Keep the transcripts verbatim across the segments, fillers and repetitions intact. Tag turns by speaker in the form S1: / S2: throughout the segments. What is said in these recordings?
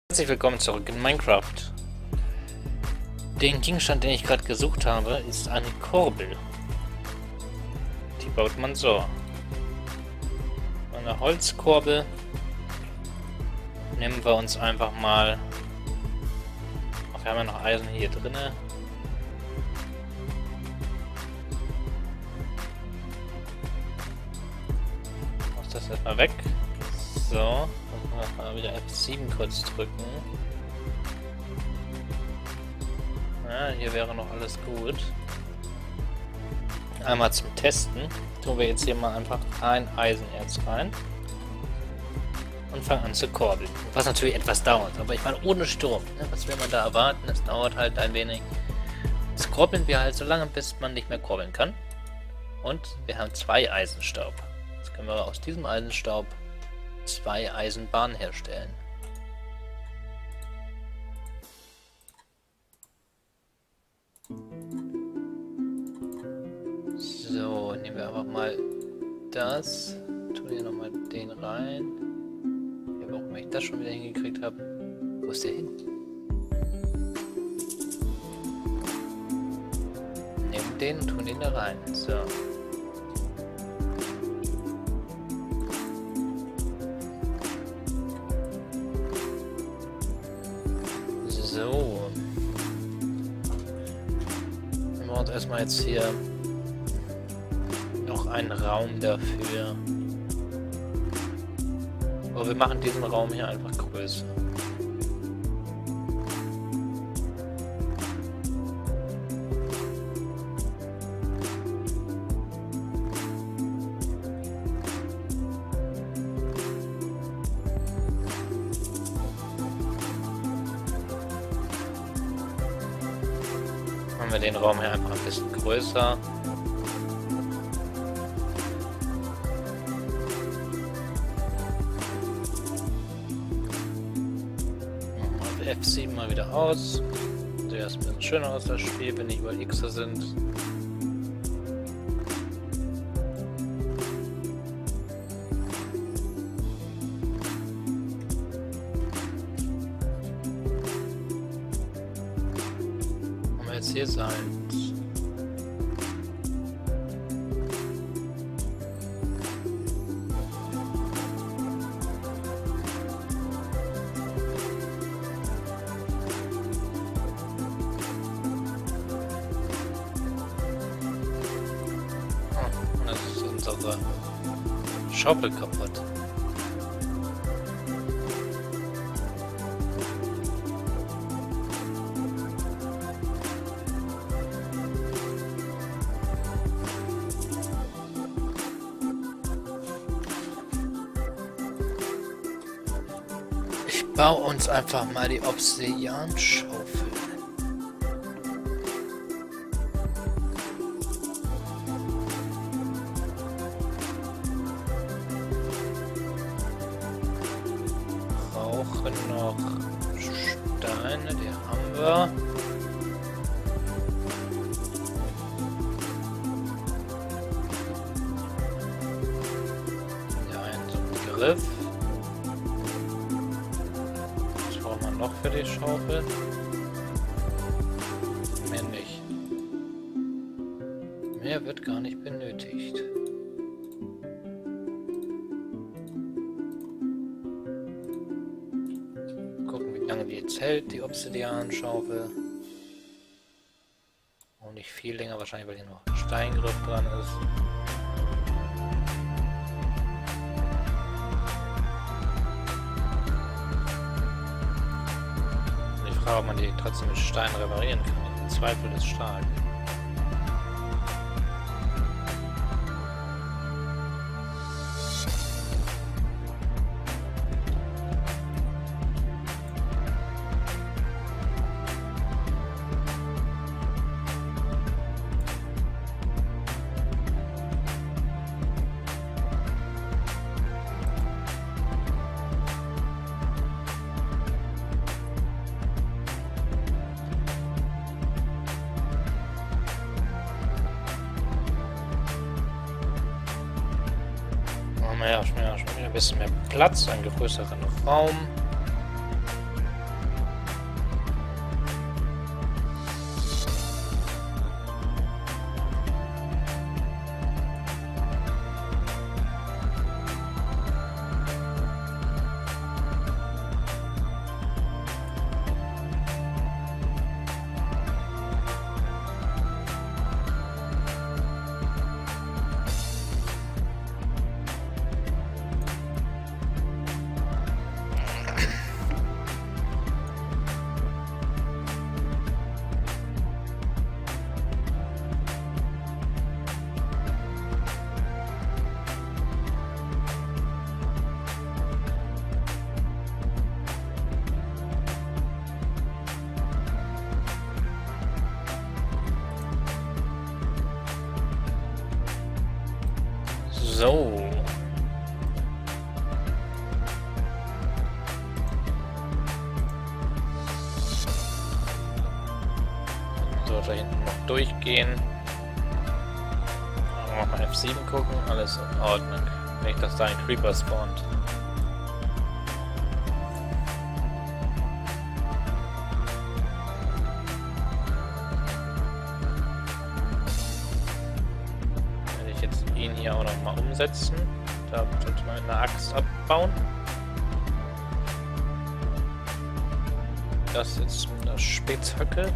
S1: Herzlich willkommen zurück in Minecraft. Den Gegenstand, den ich gerade gesucht habe, ist eine Kurbel. Die baut man so. Eine Holzkurbel. Nehmen wir uns einfach mal... Ach, wir haben ja noch Eisen hier drinne. Ich muss das erstmal weg. So. Mal wieder F sieben kurz drücken. Ja, hier wäre noch alles gut. Einmal zum Testen tun wir jetzt hier mal einfach ein Eisenerz rein und fangen an zu kurbeln. Was natürlich etwas dauert, aber ich meine ohne Strom. Ne? Was will man da erwarten? Das dauert halt ein wenig. Jetzt kurbeln wir halt so lange, bis man nicht mehr kurbeln kann. Und wir haben zwei Eisenstaub. Jetzt können wir aus diesem Eisenstaub zwei Eisenbahnen herstellen. So, nehmen wir einfach mal das. Tun hier nochmal den rein. Ja, warum ich das schon wieder hingekriegt habe. Wo ist der hin? Nehmen den und tun den da rein. So. So. Wir brauchen erstmal jetzt hier noch einen Raum dafür. Aber wir machen diesen Raum hier einfach größer. Machen wir den Raum hier einfach ein bisschen größer. F sieben mal wieder aus. Sieht erst ein bisschen schöner aus, das Spiel, wenn nicht überall X sind. Wenn wir jetzt hier sein. Unsere Schaufel kaputt. Ich baue uns einfach mal die Obsidian-Schaufel. Noch Steine, die haben wir. Ja, einen so einen Griff. Was braucht man noch für die Schaufel? Mehr nicht. Mehr wird gar nicht benötigt. Die jetzt hält, die Obsidian-Schaufel. Und nicht viel länger, wahrscheinlich, weil hier noch ein Steingriff dran ist. Und ich frage, ob man die trotzdem mit Stein reparieren kann. Ich bezweifle es stark. Naja, schon wieder ein bisschen mehr Platz, einen größeren Raum. So. So, da hinten noch durchgehen. Nochmal F sieben gucken, alles in Ordnung. Nicht, dass da ein Creeper spawnt. Werde ich jetzt ihn hier auch noch mal umsetzen. Da könnte man eine Axt abbauen. Das jetzt mit der Spitzhacke.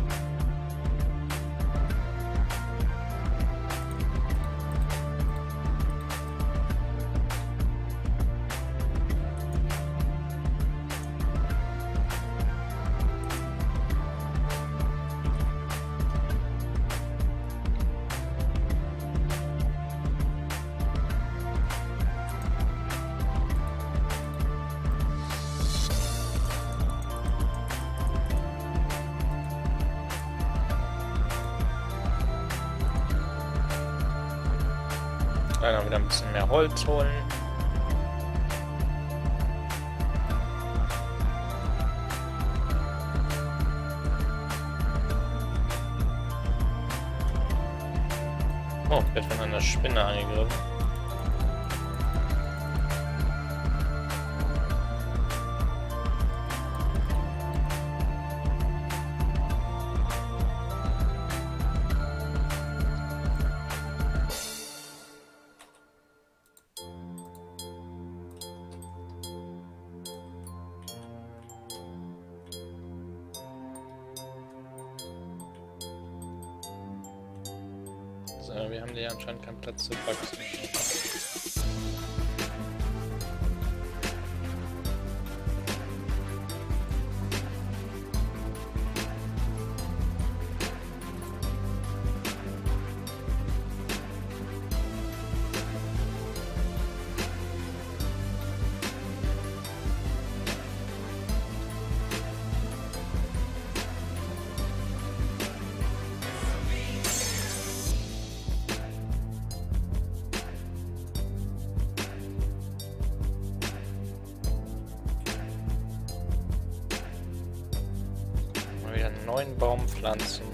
S1: Dann wieder ein bisschen mehr Holz holen. Oh, ich werde von einer Spinne angegriffen. Wir haben hier anscheinend keinen Platz zu wachsen. Einen neuen Baum pflanzen.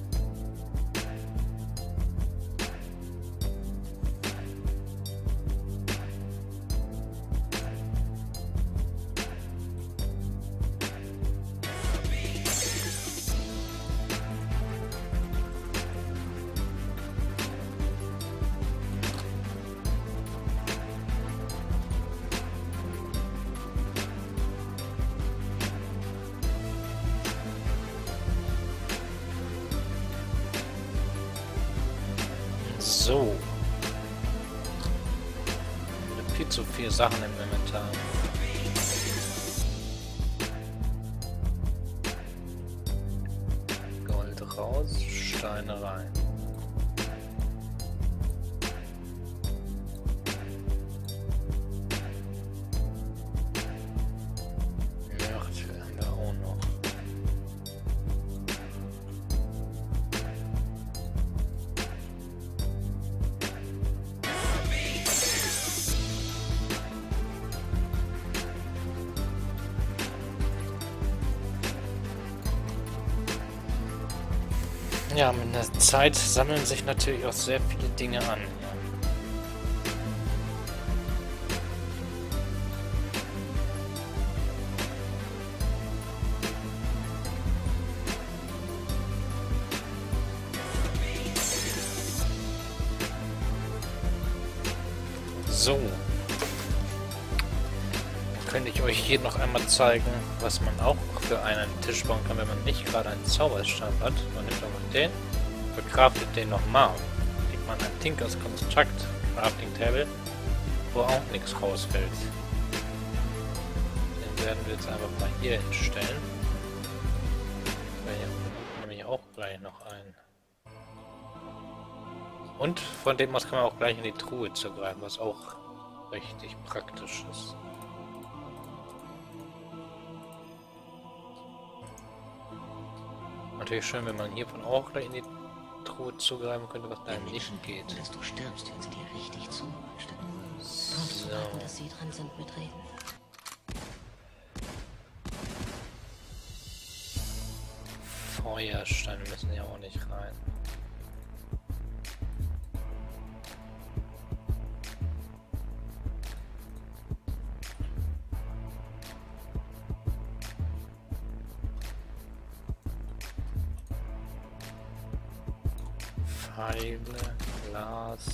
S1: So. Viel zu viele Sachen im Inventar. Gold raus, Steine rein. Mörtel haben wir auch noch. Ja, mit der Zeit sammeln sich natürlich auch sehr viele Dinge an. So. Könnte ich euch hier noch einmal zeigen, was man auch für einen Tisch bauen kann, wenn man nicht gerade einen Zauberstab hat. Man nimmt einfach den, verkraftet den nochmal. Kriegt man ein Tinkers Construct Crafting Table, wo auch nichts rausfällt. Den werden wir jetzt einfach mal hier hinstellen. Hier nehme ich auch gleich noch ein. Und von dem aus kann man auch gleich in die Truhe zugreifen, was auch richtig praktisch ist. Natürlich schön, wenn man hiervon auch gleich in die Truhe zugreifen könnte, was da nicht geht.
S2: Dass du stirbst, wenn sie dir richtig zu.
S1: So.
S2: Warten, dass sie dran sind mit Reden.
S1: Feuersteine müssen ja auch nicht rein. Pfeile, Glas.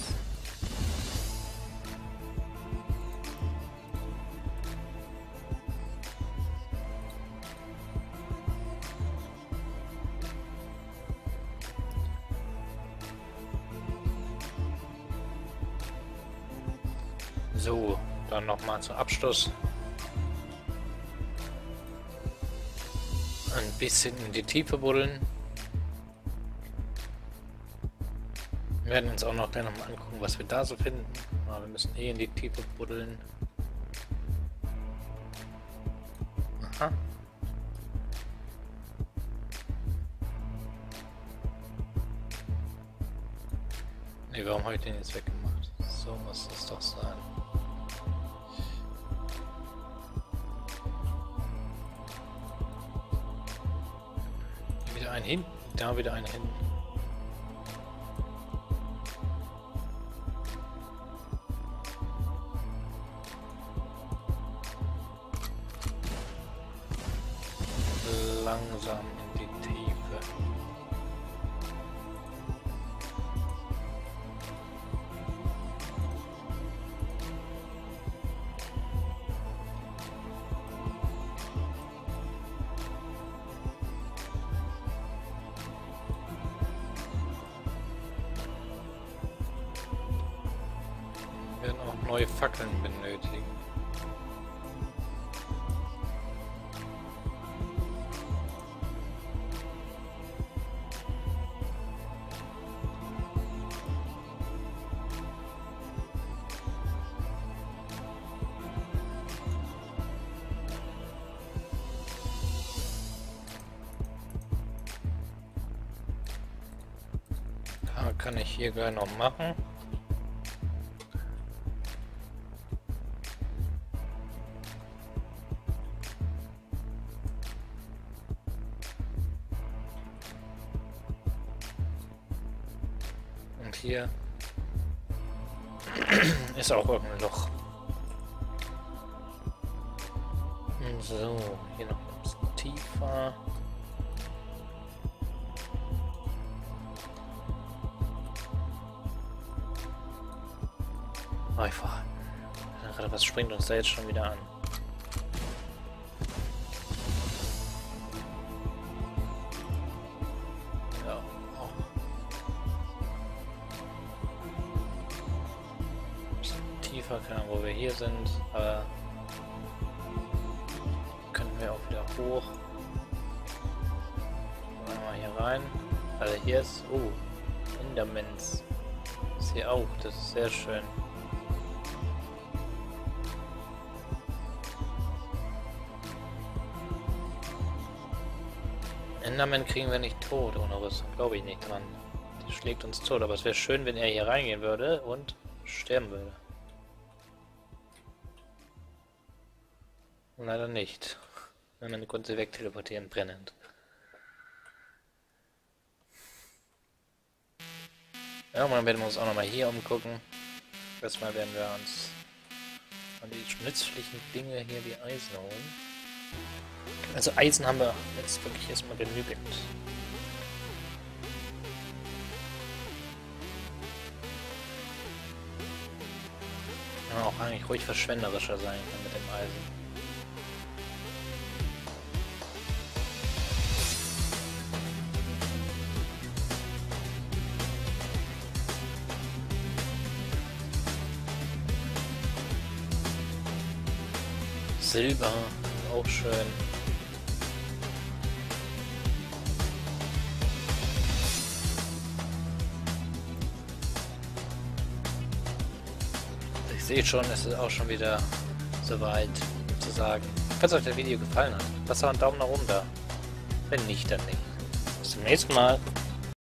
S1: So, dann nochmal zum Abschluss. Ein bisschen in die Tiefe buddeln. Wir werden uns auch noch gleich nochmal angucken, was wir da so finden. Aber wir müssen eh in die Tiefe buddeln. Aha. Ne, warum habe ich den jetzt weggemacht? So muss das doch sein. Wieder ein hinten, da wieder ein hinten. Langsam in die Tiefe. Wir werden auch neue Fackeln benötigen. Kann ich hier gleich noch machen. Und hier ist auch irgendein Loch. So, hier noch ein bisschen tiefer. Einfach. Was springt uns da jetzt schon wieder an? Ja, auch. Ein bisschen tiefer, keine Ahnung, wo wir hier sind, aber können wir auch wieder hoch. Gehen wir mal hier rein. Also hier ist, oh, Endermans. Ist hier auch, das ist sehr schön. Enderman kriegen wir nicht tot ohne Rüstung, glaube ich nicht dran. Der schlägt uns tot, aber es wäre schön, wenn er hier reingehen würde und sterben würde. Leider nicht. Wenn man konnte sie wegteleportieren, brennend. Ja, und dann werden wir uns auch nochmal hier umgucken. Erstmal werden wir uns an die nützlichen Dinge hier wie Eisen holen. Also Eisen haben wir jetzt wirklich erstmal genügend. Ja, auch eigentlich ruhig verschwenderischer sein mit dem Eisen. Silber, auch schön. Ich sehe schon, es ist auch schon wieder soweit, um zu sagen. Falls euch das Video gefallen hat, lasst doch einen Daumen nach oben da. Wenn nicht, dann nicht. Bis zum nächsten Mal.